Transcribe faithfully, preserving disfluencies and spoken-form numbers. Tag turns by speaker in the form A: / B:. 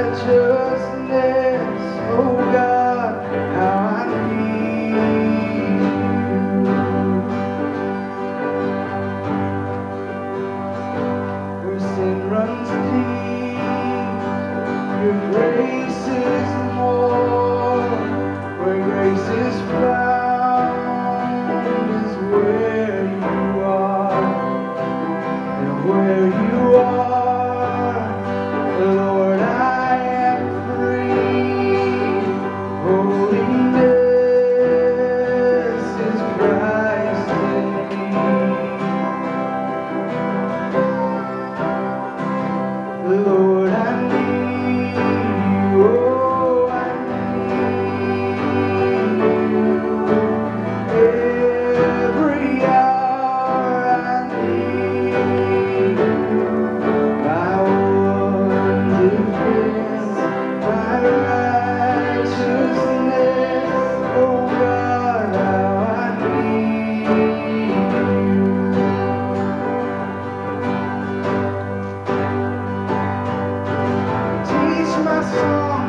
A: righteousness, oh God, how I need you. Where sin runs deep, your grace is more. Where grace is found is where you are. And where you are, Lord, I am free. Holiness is Christ in me. Lord, I need you. Oh, I need you. Every hour I need you. My one defense, my righteousness, oh God, how I need you. Teach my soul